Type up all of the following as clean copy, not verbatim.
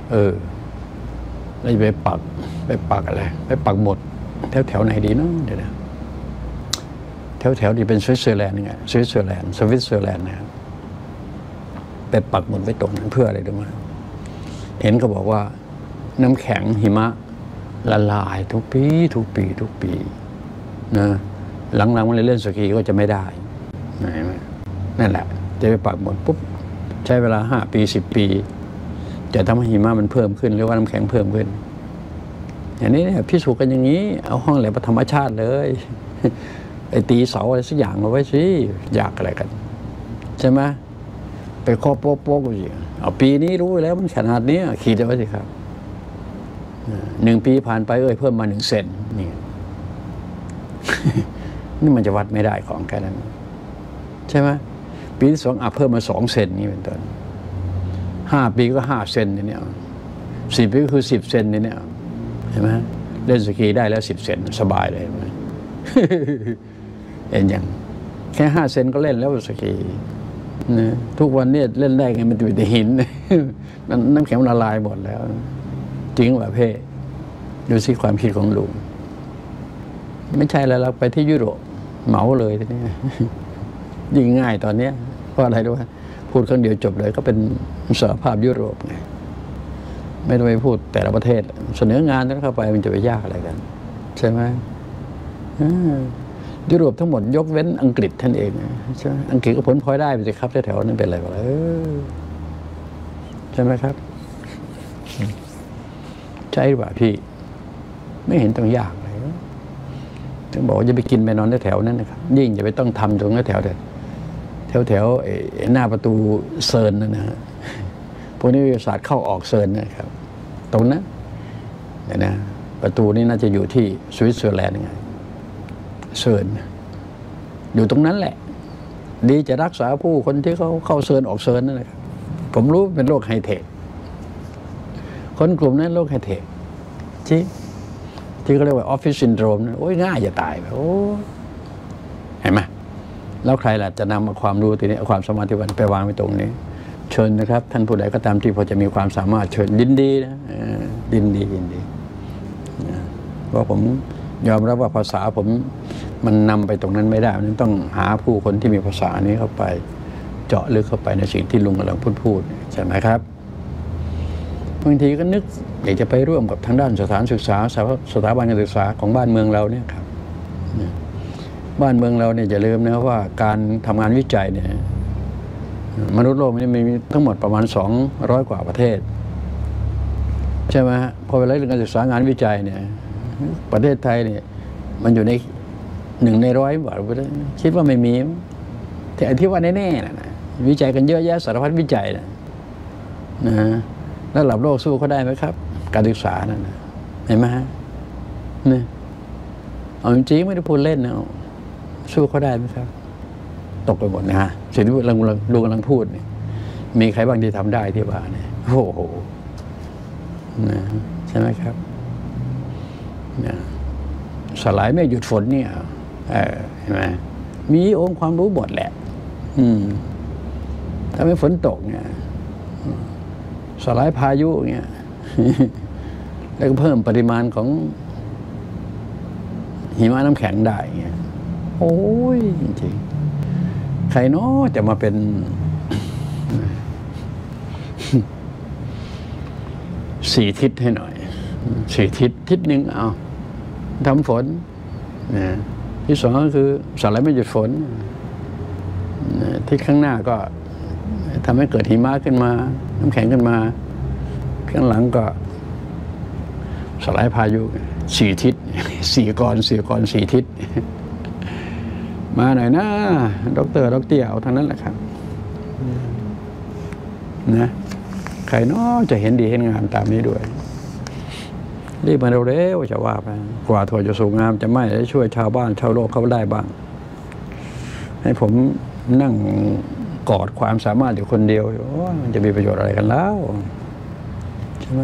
เราจะไปปักอะไรไปปักหมดแถวไหนดีเนาะเดี๋ยวนะแถวที่เป็นสวิตเซอร์แลนด์ไงสวิตเซอร์แลนด์นะครับไปปักหมดไปตรงนั้นเพื่ออะไรรู้ไหมเห็นเขาบอกว่าน้ำแข็งหิมะละลายทุกปีนะหลังๆวันเล่นสกีก็จะไม่ได้นั่นแหละจะไปปักหมดปุ๊บใช้เวลา5 ปี 10 ปีจะทำให้หิมะมันเพิ่มขึ้นหรือว่าน้ำแข็งเพิ่มขึ้นอย่างนี้เนี่ยพิสูจน์กันอย่างนี้เอาห้องแลบธรรมชาติเลยไอ้ตีเสาอะไรสักอย่างเอาไว้สิอยากอะไรกันใช่ไหมไปข้อโป๊กๆสิเอาปีนี้รู้แล้วมันขนาดนี้ขีดเอาไว้สิครับ1 ปีผ่านไปเพิ่มมา1 เซนนี่นี่มันจะวัดไม่ได้ของแค่นั้นใช่ไหมปีที่ 2เพิ่มมา2 เซนนี่เป็นต้น5 ปีก็5 เซนเนี่ย10 ปีก็คือ10 เซนเนี่ยเห็นไหมเล่นสกีได้แล้ว10 เซนสบายเลยไหมเห็นอย่างแค่5 เซนก็เล่นแล้วสกีนะทุกวันนี้เล่นได้ไงมันเป็นแต่หินน้ำแข็งละลายหมดแล้วจริงว่าเพ่ดูสิความคิดของลุงไม่ใช่แล้วเราไปที่ยุโรปเหมาเลยทีนี้ยิ่งง่ายตอนนี้เพราะอะไรรู้ไหมพูดครั้งเดียวจบเลยก็เป็นสหภาพยุโรปไงไม่ต้องไปพูดแต่ละประเทศเสนองานนั้นเข้าไปมันจะไปยากอะไรกันใช่ไหมยุโรปทั้งหมดยกเว้นอังกฤษท่านเองใช่ไหมอังกฤษก็ผลพลอยได้ไปสิครับแถวๆนั้นเป็นอะไรวะใช่ไหมครับใช่หรือเปล่าพี่ไม่เห็นต้องยากเลยถึงบอกว่าจะไปกินไปนอนแถวนั้นนะครับยิ่งจะไปต้องทำตรงแถวหน้าประตูเซิร์นนั่นนะพวกนี้วิทยาศาสตร์เข้าออกเซิร์นนะครับตรงนั้นนะประตูนี้น่าจะอยู่ที่สวิตเซอร์แลนด์ไงเซิร์นอยู่ตรงนั้นแหละดีจะรักษาผู้คนที่เขาเข้าเซิร์นออกเซิร์นนั่นนะครับผมรู้เป็นโรคไฮเทคคนกลุ่มนั้นโรคไฮเทคที่เขาเรียกว่าออฟฟิศซินโดรมโอ้ยง่ายจะตายโอ้เห็นไหมแล้วใครล่ะจะนำความรู้ตัวนี้ความสามารถที่วันไปวางไว้ตรงนี้เชิญนะครับท่านผู้ใดก็ตามที่พอจะมีความสามารถเชิญยินดีนะยินดีเพราะผมยอมรับว่าภาษาผมมันนำไปตรงนั้นไม่ได้นั้นต้องหาผู้คนที่มีภาษานี้เข้าไปเจาะลึกเข้าไปในสิ่งที่ลุงกำลังพูดใช่ไหมครับบางทีก็นึกอยากจะไปร่วมกับทางด้านสถานศึกษาสถาบันการศึกษาของบ้านเมืองเราเนี่ยครับบ้านเมืองเราเนี่ยอย่าลืมนะว่าการทำงานวิจัยเนี่ยมนุษย์โลกมันมีทั้งหมดประมาณ200 กว่าประเทศใช่ไหมฮะพอเวลาเรื่องการศึกษางานวิจัยเนี่ยประเทศไทยเนี่ยมันอยู่ใน1 ใน 100บ่าคิดว่าไม่มีแต่ที่ว่าแน่ๆนะวิจัยกันเยอะแยะสารพัดวิจัยนะแล้วระดับโลกสู้เขาได้ไหมครับการศึกษานั่นนะเห็นไหมฮะนี่เอาจริงๆไม่ได้พูดเล่นนะสู้เขาได้ไหมครับตกไปหมดนะฮะสิ่งที่ลุงกำลังพูดเนี่ยมีใครบ้างที่ทำได้ที่ว่าเนี่ยโอ้โหนะใช่ไหมครับนะสลายไม่หยุดฝนเนี่ยเห็นไหมมีองค์ความรู้หมดแหละถ้าไม่ฝนตกเนี่ยสลายพายุเนี่ยแล้วก็เพิ่มปริมาณของหิมะน้ำแข็งได้เงี้ยโอ้ยจริงๆใครเนาะจะมาเป็น4 ทิศให้หน่อย4 ทิศหนึ่งเอาทำฝนนะที่ 2ก็คือสลายไม่หยุดฝนทิศข้างหน้าก็ทำให้เกิดหิมะขึ้นมาน้ำแข็งขึ้นมาข้างหลังก็สลายพายุ4 ทิศ4 กร4 ทิศมาหน่อยนะดร.เอาทั้งนั้นแหละครับนะใครเนาะจะเห็นดีเห็นงามตามนี้ด้วยรีบมาเร็วๆจะว่าไปกว่าถั่วจะสูงงามจะไม่ได้ช่วยชาวบ้านชาวโลกเขาได้บ้างให้ผมนั่งกอดความสามารถอยู่คนเดียวมันจะมีประโยชน์อะไรกันแล้วใช่ไหม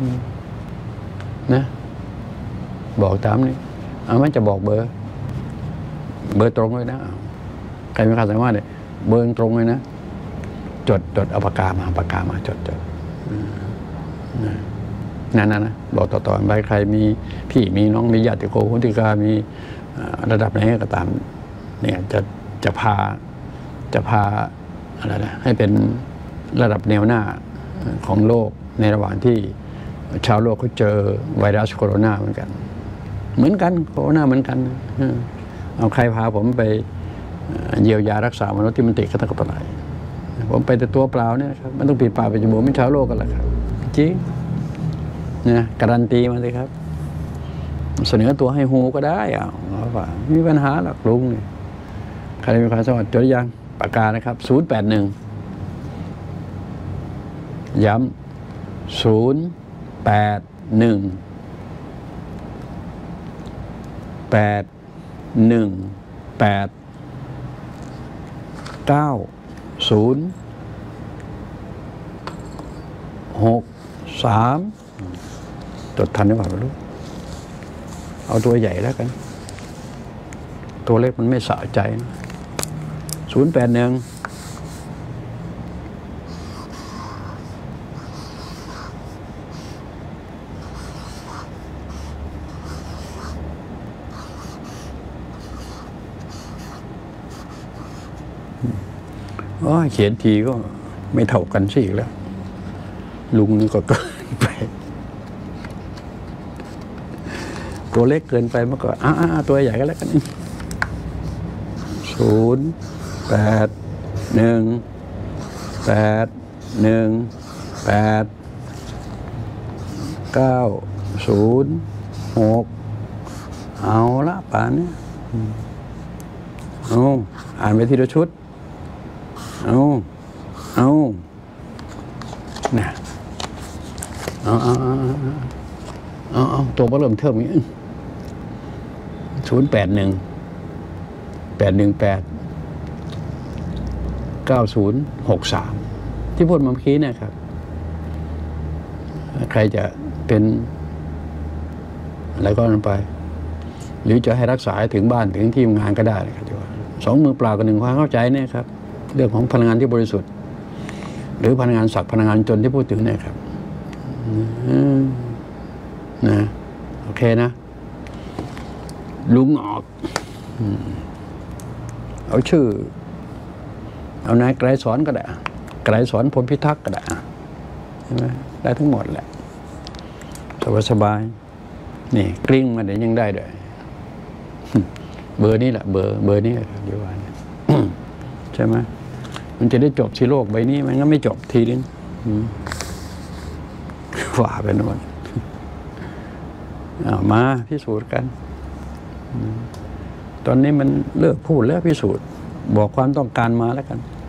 นะบอกตามนี้เอาไม่จะบอกเบอร์ตรงเลยนะใครมีความสามารถเนี่ยเบอร์ตรงเลยนะจดเอาปากกามาจดนั่นนะบอกต่อๆไปใครมีพี่มีน้องมีญาติโกโหติกามีระดับไหนก็ตามเนี่ยจะพาอะไรนะให้เป็นระดับแนวหน้าของโลกในระหว่างที่ชาวโลกเขาเจอไวรัสโคโรนาเหมือนกันโคโรนาเหมือนกันเอาใครพาผมไปเยียวยารักษามนุษย์ที่มันติดกระตุกกระไหลผมไปแต่ตัวเปล่าเนี่ยครับมันต้องปิดปากไปจมูกเป็นชาวโลกกันแหละครับจริงนะการันตีมาเลยครับเสนอตัวให้ฮูก็ได้ว่ามีปัญหาหรอกลุงเนี่ยใครมีความสามารถจดยังปากกานะครับ081ย้ำจดทันหรือเปล่าไม่รู้เอาตัวใหญ่แล้วกันตัวเล็กมันไม่สะใจนะ081เขียนทีก็ไม่เท่ากันสิอีกแล้วลุงนี่ก็เกินไปตัวเล็กเกินไปมันก็ตัวใหญ่ก็แล้วกันเอาละป่านนี้อ่านไปทีละชุดเนี่ยตัวเริ่มเทิมนี้081-818-9063ที่พูดเมื่อกี้เนี่ยครับใครจะเป็นอะไรก็นั่นไปหรือจะให้รักษาถึงบ้านถึงที่ทำงานก็ได้นะครับสองมือเปล่ากับหนึ่งความเข้าใจเนี่ยครับเรื่องของพลังงานที่บริสุทธิ์หรือพลังงานศักดิ์พลังงานจนที่พูดถึงเนี่ยครับนะโอเคนะลุงออกเอาชื่อเอานายไกรสอนก็ได้ไกรสอนพลพิทักษ์ก็ได้ใช่ไหมได้ทั้งหมดแหละสบายนี่กลิ้งมาเดี๋ยวยังได้ด้วยเบอร์นี้แหละเบอร์นี้เดี๋ยววันใช่ไหมมันจะได้จบที่โลกใบนี้มันก็ไม่จบทีนึงฝ่าไปโน่นมาพิสูจน์กันตอนนี้มันเลิกพูดแล้วพิสูจน์บอกความต้องการมาแล้วกัน